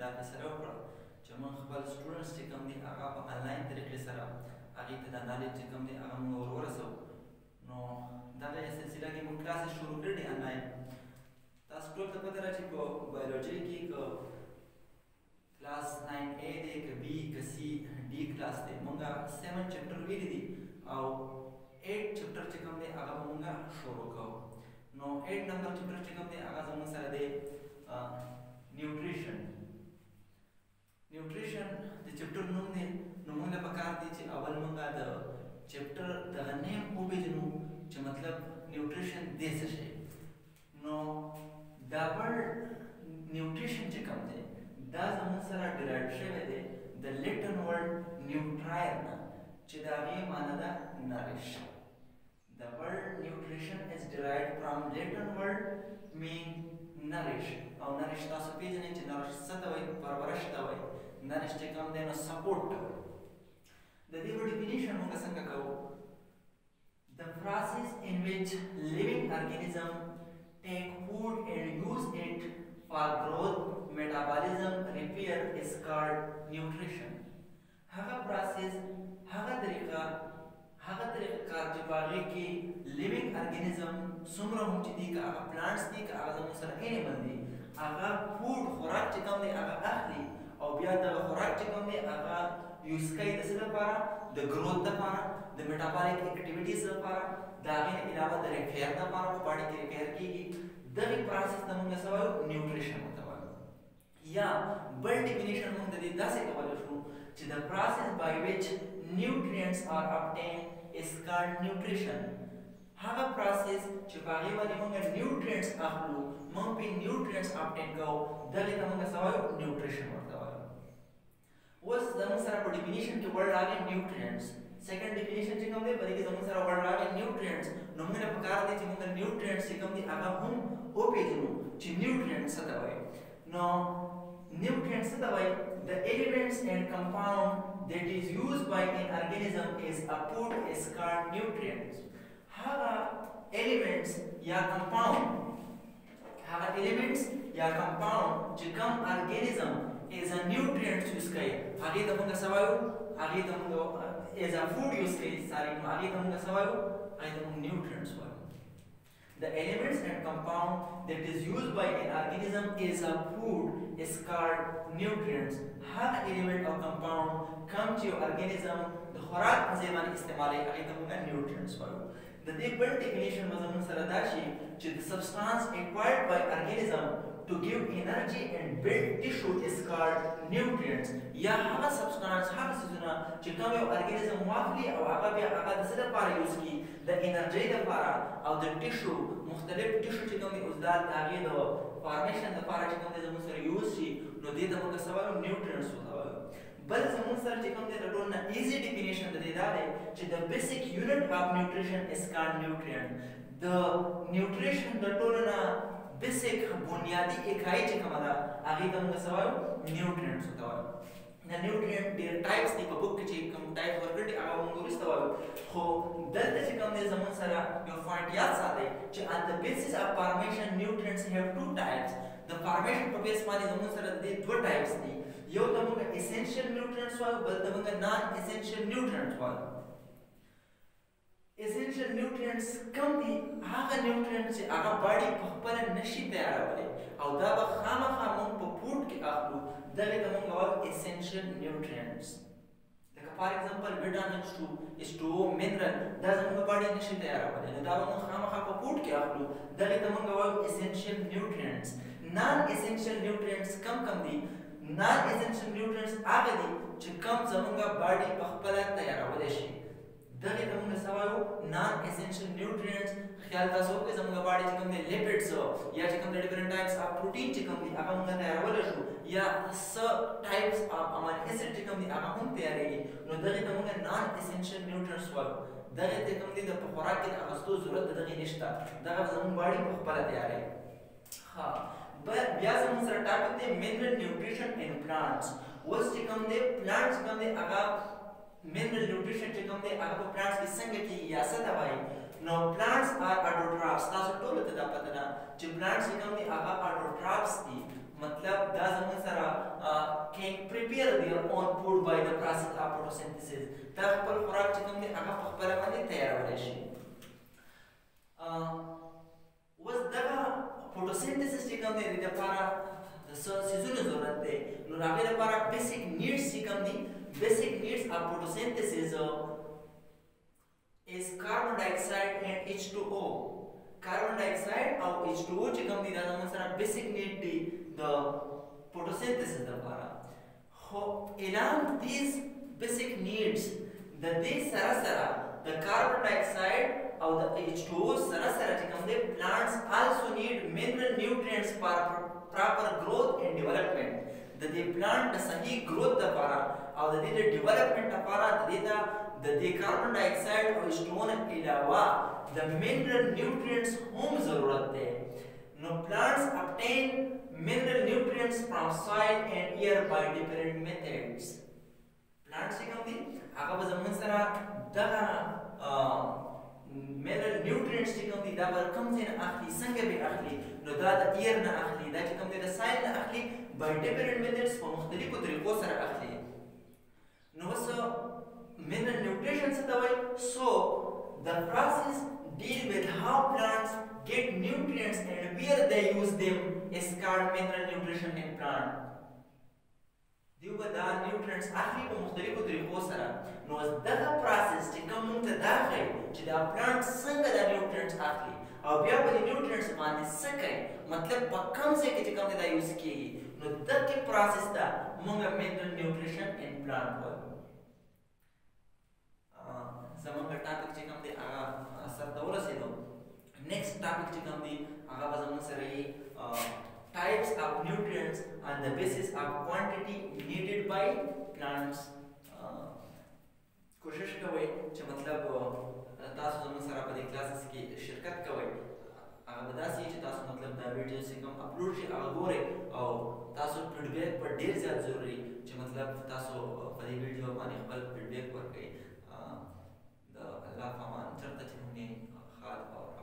مطالعات سره وکړه چې موږ خپل سټوډنټس چې کوم دي هغه په انلاین طریقې سره هغې ته دا نالج چې کوم دی هغه موږ ورسوو. نو دغه سلسله کې موږ کلاسز شروع کړي دي انلاین. تاسو ټول ته پته ده چې په بایولوژي کې که کلاس 9A دی که B که C D کلاس دی موږ 7 چپټر ویلي دي او 8 چپټر چې کوم دی هغه به موږ شروع کوو. نو 8 نمبر چپټر چې کوم دی هغه زموږ سره دی نیوټریشن. نیوټریشن د چپټر نوم دی. نو موږ له پکار دی چې اول موږ د چپټر دغه نیم وپېژنو چې مطلب نیوټریشن دی څه شی. نو دا ورډ نیوټریشن چې کوم دی دا زموږ سره ډیرایو شوی دی د لیټن ورډ نیوټرایر نه چې د هغې معنی ده نریش. The word nutrition is derived from Latin word mean nourish. او nourish تاسو پیژنئ چې nourish څه ته وایي؟ پرورش ته وایي. nourish چې کوم دی نو سپورټ ته وایي. د دې په ډیفینیشن موږ څنګه کوو؟ The process in which living organism take food and use it for growth, metabolism, repair is called nutrition. هغه process هغه طریقه کار چې په هغې کې لیوینګ ارګینزم څومره هم چې دي که هغه پلانټس دي که هغه زموږ سره انیمل دي هغه فوډ خوراک چې کوم دی هغه اخلي او بیا دغه خوراک چې کوم دی هغه یوز کوي د څه لپاره؟ د ګروت لپاره، د میټابالیک اکټیویټیز لپاره، د هغې نه علاوه د ریپیر لپاره په باډي کې ریپیر کېږي. دغې پروسس ته موږ څه وایو؟ نیوټریشن ورته وایو. یا بل ډیفینیشن موږ د دې داسې کولی شو چې د پروسس بای وچ nutrients are obtained is called nutrition. هغه پروسس چې په هغې باندې موږ نیوټرینټس اخلو موږ پرې نیوټرینټس obtain کوو دغې ته موږ څه وایو؟ نیوټریشن ورته وایو. اوس زموږ سره په ډیفینیشن کې ورډ راغی نیوټرینټس. سیکنډ ډیفینیشن چې کوم دی په دې کې زموږ سره ورډ راغی نیوټرینټس. نو موږ له پکار دی چې موږ نیوټرینټس چې کوم دي هغه هم وپېژنو چې نیوټرینټس څه ته وایي. نو نیوټرینټس څه ته وایي؟ The elements and compound that is used by an organism as a food is called nutrients. هغه elements یا compound چې کوم organism as a nutrient use کوي هغې ته موږ څه وایو؟ هغې ته موږ as a food use کوي نو هغې ته موږ څه وایو؟ هغې ته موږ nutrients وایو. The elements and compound that is used by an organism as a food is called nutrients. هغه element او compound کوم چې یو organism د خوراک په ځای باندې استعمالوي هغې ته موږ nutrients وایو. د دې بل ډیفینیشن به زموږ سره دا شي چې the substance acquired by organism to give energy and build tissue is called nutrients. یا هغه سبستانس هغه څیزونه چې کوم یو ارګانیزم واخلي او هغه بیا هغه د څه لپاره یوز کړي؟ د انرژۍ لپاره او د ټیشو مختلف ټیشو چې کوم دی اوزدار د هغې د فارمیشن لپاره چې کوم دی زموږ سره یوز شي نو دې ته موږ څه وایو؟ نیوټرینټس ورته وایو. بل زموږ سره چې کوم دی د ټول نه ایزي ډیفینیشن د دې دا دی چې د بیسیک یونټ اف نیوټریشن از کالډ نیوټرینټ. د نیوټریشن د ټولو نه بیسیک بنیادي اکایي چې کومه ده هغې ته موږ څه وایو؟ نیوټرینټس ورته وایو. د نیوټرینټ ډېر ټایپس دي په بک کې چې کوم ټایپ ورکړي دي هغه موږ وروسته وایو. خو دلته چې کوم دی زموږ سره یو پوینټ یاد ساتئ چې at the basis of formation nutrients have two types. د فارمیشن په بیس باندې زموږ سره د دې دوه ټایپس دي. یو ته موږ اسینشیل نیوټرینټس وایو بل ته موږ نان اسینشیل نیوټرینټس وایو. اسینشیل نیوټرینټس کوم دي؟ هغه نیوټرینټس چې هغه باډي په خپله نشي تیارولی او دا به خامخا موږ په فوډ کې اخلو دغې ته موږ وایو اسینشیل نیوټرینټس. لکه فار ایگزامپل ویټامین اسټو منرل دا زموږ باډي نشي تیارولی نو دا به موږ خامخا په فوډ کې اخلو دغې ته موږ وایو اسینشیل نیوټرینټس. نان اسینشیل نیوټرینټس کم دي؟ نان اسینشیل نیوټرینټس هغه دي چې کم زموږ باډي په خپله تیارولی شي دغې ته موږ څه وایو؟ نان اسینشیل نیوټرینټس. خیال تاسو وکړئ زموږ باډي چې کوم دی لیپډس یا چې کوم دی ډیفرنٹ ټایپس اف پروټین چې کوم دي هغه موږ تیارولی شو یا څه ټایپس اف امینو اسید چې کوم دي هغه هم تیارېږي نو دغې ته موږ نان اسینشیل نیوټرینټس وایو. دغې ته کوم دی د په خوراک کې د اخیستو ضرورت د دغې نشته دغه زموږ باډي په خپله تیاروي. ښه بیا زموږ سره ټاپک دی منرل نیوټریشن ان پلانټس. اوس چې کوم دی پلانټس کوم دی هغه منرل نیوټریشن چې کوم دی هغه په پلانټس کې څنګه کېږي یا څه ته وایي؟ نو پلانټس آر اډوټرافس. تاسو ټولو ته دا پته ده چې پلانټس چې کوم دي هغه اډوټرافس دي. مطلب دا زموږ سره can prepare their own food by the process of photosynthesis. دا خپل خوراک چې کوم دی هغه په خپله باندې تیارولی شي. اوس دغه فوټوسنتھسس چې کوم دی د لپاره د څه څیزونو ضرورت دی نو د هغې لپاره بیسیک نیډس چې کوم دي بیسیک نیډس اف فوټوسنتھسس is carbon dioxide and H2O. Carbon dioxide او H2O چې کوم دي دا زموږ سره بیسیک نیډ دی د فوټوسنتھسس لپاره. خو along these basic needs د دې سره سره د carbon dioxide او د H2O سره سره چې کوم دی plants also need mineral nutrients for proper growth and development. د دې پلانټ د صحیح growth لپاره او د دې د ډیولپمنٹ لپاره د دې کاربن ډای اکساید او H2O نه علاوه د mineral nutrients هم ضرورت دی. نو plants obtain mineral nutrients from soil and air by different methods. plants چې کوم دي هغه به زموږ سره دغه mineral nutrients چې کوم دي دا به کوم ځای نه اخلي څنګه به اخلي نو دا د ایر نه اخلي دا چې کوم دي د سایل نه اخلي by different methods په مختلفو طریقو سره اخلي. نو اوس mineral nutrition څه ته وایي so the process deal with how plants get nutrients and where they use them is called mineral nutrition in plant. دیو به دا نیوټرینټس اخلي په مختلفو طریقو سره. نو دغه پروسس چې کوم موږ ته دا ښیي چې دا پلانټ څنګه دا نیوټرینټس اخلي او بیا په دې نیوټرینټس باندې څه کوي مطلب په کوم ځای کې چې کوم دی دا یوز کېږي نو دغه پروسس ته موږ منرل نیوټریشن ان پلانټ وایو. زموږ ټاپک چې کوم دی هغه سرته ورسېدو. نیکسټ ټاپک چې کوم دی هغه به زموږ سره یې types of nutrients on the basis of quantity needed by plants. کوشش کوئ چې مطلب تاسو زموږ سره په دې کلاسز کې شرکت کوئ هغه به داسې چې تاسو مطلب دا ویډیو چې کوم اپلوډ شي هغه ګورئ او تاسو فیډبیک پر ډېر زیات ضروري چې مطلب تاسو په دې ویډیو باندې خپل فیډبیک ورکړئ. د الله په امان چېرته چې موږ خاد او